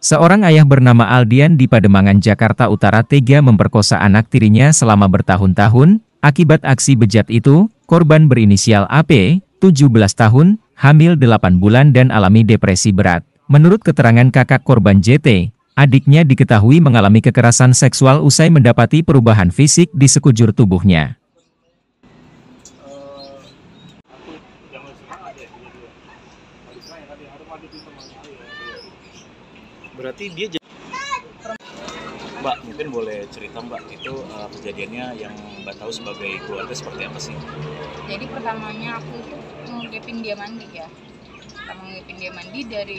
Seorang ayah bernama Aldian di Pademangan, Jakarta Utara tega memperkosa anak tirinya selama bertahun-tahun. Akibat aksi bejat itu, korban berinisial AP, 17 tahun, hamil 8 bulan dan alami depresi berat. Menurut keterangan kakak korban JT, adiknya diketahui mengalami kekerasan seksual usai mendapati perubahan fisik di sekujur tubuhnya. Berarti dia Mbak, mungkin boleh cerita Mbak, itu kejadiannya yang Mbak tahu sebagai keluarga seperti apa sih? Jadi pertamanya aku tuh ngegepin dia mandi ya. Pertama ngegepin dia mandi dari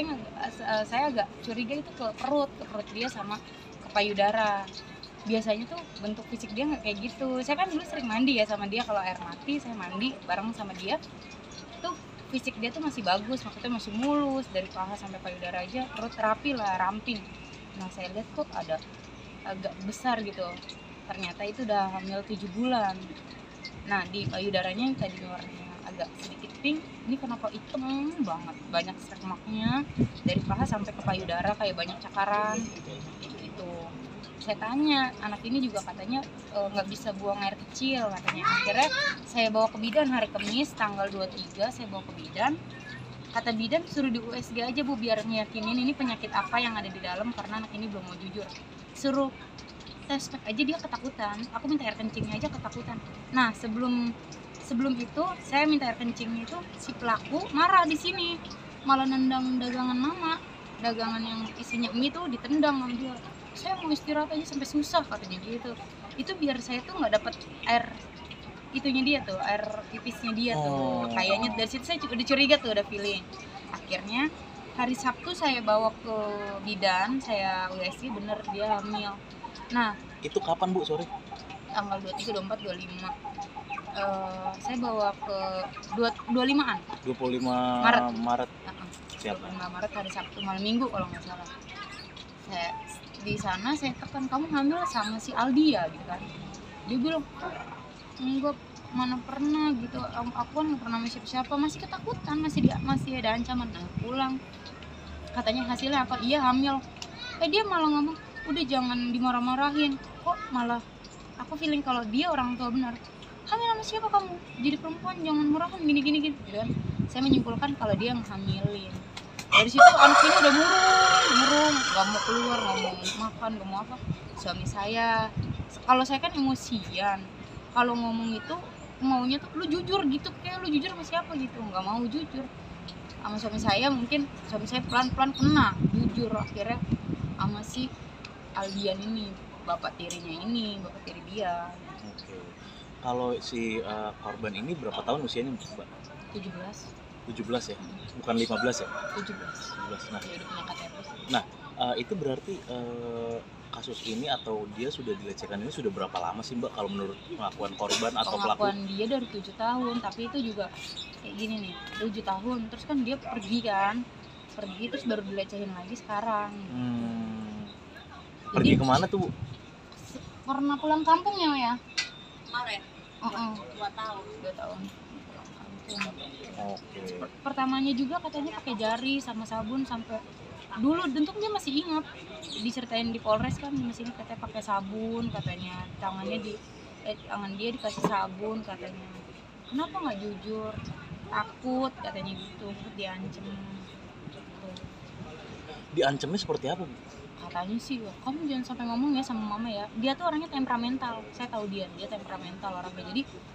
saya agak curiga itu ke perut dia sama ke payudara. Biasanya tuh bentuk fisik dia nggak kayak gitu. Saya kan dulu sering mandi ya sama dia, kalau air mati saya mandi bareng sama dia. Tuh fisik dia tuh masih bagus, maksudnya masih mulus dari paha sampai payudara aja, perut rapi lah, ramping. Nah saya lihat kok ada agak besar gitu, ternyata itu udah hamil 7 bulan. Nah di payudaranya yang tadi warnanya agak sedikit pink, ini kenapa hitam banget, banyak semaknya dari paha sampai ke payudara, kayak banyak cakaran gitu. Saya tanya, anak ini juga katanya nggak bisa buang air kecil katanya. Akhirnya saya bawa ke bidan hari Kamis tanggal 23, saya bawa ke bidan. Kata bidan suruh di USG aja Bu, biar ngeyakinin ini penyakit apa yang ada di dalam, karena anak ini belum mau jujur. Suruh tes pack aja, dia ketakutan. Aku minta air kencingnya aja ketakutan. Nah sebelum itu saya minta air kencingnya itu, si pelaku marah di sini, malah nendang dagangan mama, dagangan yang isinya mie tuh ditendang sama dia. Saya mau istirahat aja sampai susah katanya gitu. Itu biar saya tuh nggak dapet air itunya dia tuh, air pipisnya dia tuh. Kayaknya dari situ saya udah curiga tuh, udah feeling. Akhirnya hari Sabtu saya bawa ke bidan, saya USG, bener dia hamil. Nah itu kapan Bu, sore? tanggal 23, 24, 25 saya bawa ke 25-an 25 Maret. Siap. 25 Maret hari Sabtu malam Minggu kalau nggak salah. Saya di sana saya tekan, kamu hamil sama si Aldi ya gitu kan. Dia bilang enggak, mana pernah gitu, aku kan nggak pernah sama siapa-siapa, masih ketakutan, masih ada ancaman. Nah pulang katanya hasilnya apa, iya hamil. Dia malah ngomong, udah jangan dimarah-marahin, kok malah aku feeling kalau dia orang tua benar. Hamil sama siapa kamu, jadi perempuan jangan murahan gini gitu kan. Saya menyimpulkan kalau dia yang hamilin. Dari situ anak ini udah murung, nggak mau keluar, nggak mau makan, nggak mau apa. Suami saya, kalau saya kan emosian, kalau ngomong itu maunya tuh lu jujur gitu, kayak lu jujur sama siapa gitu, nggak mau jujur sama suami saya. Mungkin suami saya pelan-pelan kena jujur akhirnya sama si Aldian ini, bapak tiri dia. Oke. Kalau si korban ini berapa tahun usianya Mbak? 17 ya? Bukan 15 ya? 17. Nah, Ya udah punya KTP. Nah, itu berarti kasus ini atau dia sudah dilecehkan ini sudah berapa lama sih Mbak, kalau menurut pengakuan korban atau pelaku? Pengakuan dia dari 7 tahun, tapi itu juga kayak gini nih, 7 tahun, terus kan dia pergi terus baru dilecehin lagi sekarang. Pergi kemana tuh Bu? Pernah pulang kampung ya? Kemarin. 2 tahun. Pulang kampung. Oke. Pertamanya juga katanya pakai jari sama sabun, sampai dulu bentuk dia masih ingat, disertain di Polres kan, masih ingat katanya pakai sabun, katanya tangan dia dikasih sabun katanya. Kenapa nggak jujur? Takut katanya gitu, diancem gitu. Diancamnya seperti apa Bu? Katanya sih, kamu jangan sampai ngomong ya sama mama ya. Dia tuh orangnya temperamental, saya tahu dia temperamental orangnya.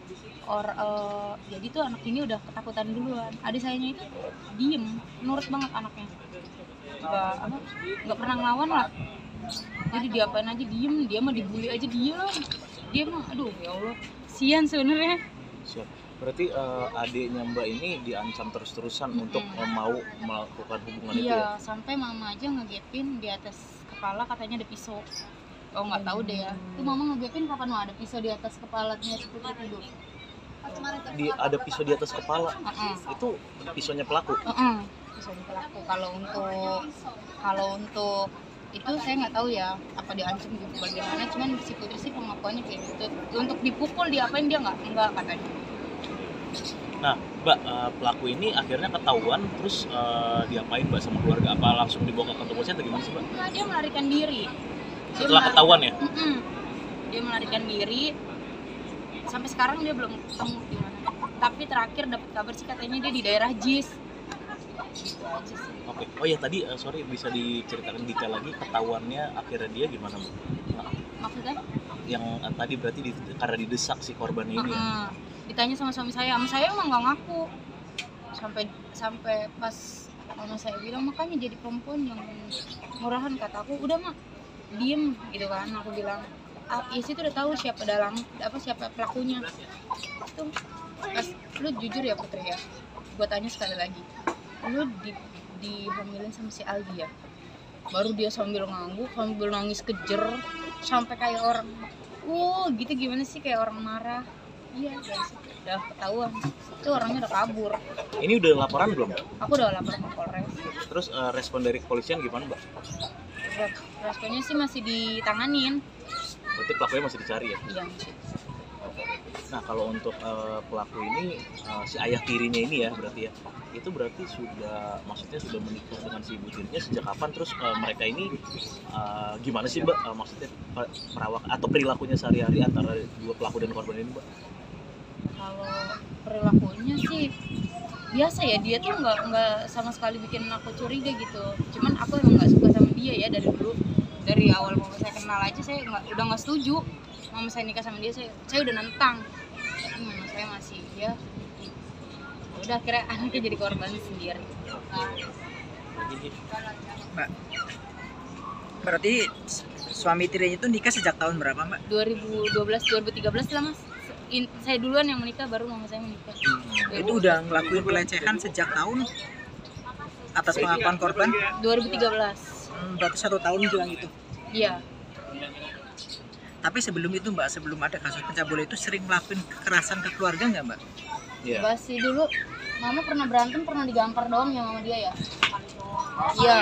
Jadi tuh anak ini udah ketakutan duluan. Adik sayanya itu diem, nurut banget anaknya, nggak pernah ngelawan lah. Jadi diapain aja diem, dia mah dibully aja diem. Dia mah aduh ya Allah, sian sebenarnya. Siap. Berarti adiknya Mbak ini diancam terus-terusan untuk mau melakukan hubungan itu ya? Iya, sampai mama aja ngegepin di atas kepala, katanya ada pisau. Oh nggak tahu deh ya. Itu mama ngegepin kapan mau ada pisau di atas kepalanya seperti itu. Ada pisau di atas kepala. Itu pisaunya pelaku. Pisaunya pelaku. Kalau untuk itu saya nggak tahu ya, apa diancam gitu bagaimana. Cuman si putri sih pengakuannya kayak gitu. Untuk dipukul, diapain dia nggak katanya. Nah, Mbak, pelaku ini akhirnya ketahuan terus diapain Mbak sama keluarga? Apa langsung dibawa ke kantor polisi atau gimana sih Mbak? Nah, dia melarikan diri. Setelah ketahuan ya? Dia melarikan diri. Sampai sekarang dia belum ketemu di mana. Tapi terakhir dapat kabar sih katanya dia di daerah JIS. Gitu aja sih. Oke. Oh ya tadi sorry bisa diceritakan detail lagi ketahuannya akhirnya dia gimana Mbak? Maksudnya? Yang tadi berarti karena didesak si korban ini ya? Ditanya sama suami saya emang nggak ngaku. Sampai pas mama saya bilang makanya jadi perempuan yang murahan, kata aku udah mak diem gitu kan. Aku bilang ya situ udah tahu siapa siapa pelakunya. Itu pas lu jujur ya Putri ya, gue tanya sekali lagi, lu dihamilin sama si Aldi ya? Baru dia sambil ngangguk, sambil nangis kejer, sampai kayak orang gitu, gimana sih, kayak orang marah. Iya, guys, udah ketahuan itu orangnya udah kabur. Ini udah laporan belum? Aku udah lapor ke Polres. Terus respon dari kepolisian gimana Mbak? Responnya sih masih ditanganin. Berarti pelakunya masih dicari ya? Iya. Nah kalau untuk pelaku ini si ayah tirinya ini ya berarti ya, itu berarti maksudnya sudah menikah dengan si ibu tirinya sejak kapan? Terus mereka ini gimana sih Mbak, maksudnya perawak atau perilakunya sehari-hari antara dua pelaku dan korban ini Mbak? Kalau perilakunya sih biasa ya, dia tuh nggak sama sekali bikin aku curiga gitu. Cuman aku emang nggak suka sama dia ya dari dulu, dari awal mama saya kenal aja saya udah nggak setuju mama saya nikah sama dia. Saya udah nentang, tapi mama saya masih ya udah, akhirnya anaknya jadi korban sendiri. Mbak, berarti suami tirinya itu nikah sejak tahun berapa Mbak? 2013 lah Mas. Saya duluan yang menikah, baru mama saya menikah. Itu udah ngelakuin pelecehan sejak tahun atas pengakuan korban? 2013. Berarti 1 tahun bilang itu? Iya. Tapi sebelum itu Mbak, sebelum ada kasus pencabulan itu sering ngelakuin kekerasan ke keluarga nggak Mbak? Iya. Pasti dulu mama pernah berantem, pernah digampar doang ya sama dia ya. Iya.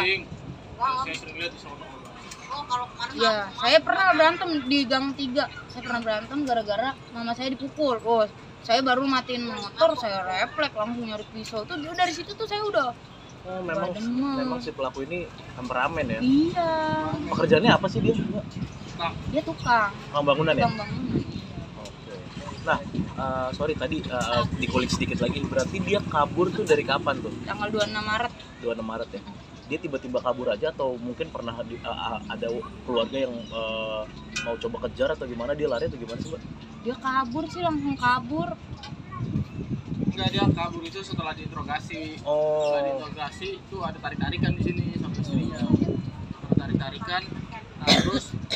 Iya, saya pernah berantem di gang 3. Saya pernah berantem gara-gara mama saya dipukul. Saya baru matiin motor, saya refleks langsung nyari pisau. Tuh dari situ tuh saya udah memang si pelaku ini temperamen ya? Iya. Pekerjaannya apa sih dia? Dia tukang bangunan ya? Tukang bangunan. Oke. Nah, sorry tadi dikulik sedikit lagi. Berarti dia kabur tuh dari kapan tuh? Tanggal 26 Maret. 26 Maret ya? Dia tiba-tiba kabur aja atau mungkin pernah ada keluarga yang mau coba kejar atau gimana, dia lari atau gimana sih Mbak? Dia kabur sih, langsung kabur. Enggak, dia kabur itu setelah diinterogasi. Setelah diinterogasi itu ada tarik-tarikan di sini sama istrinya. Tarik-tarikan. Nah, terus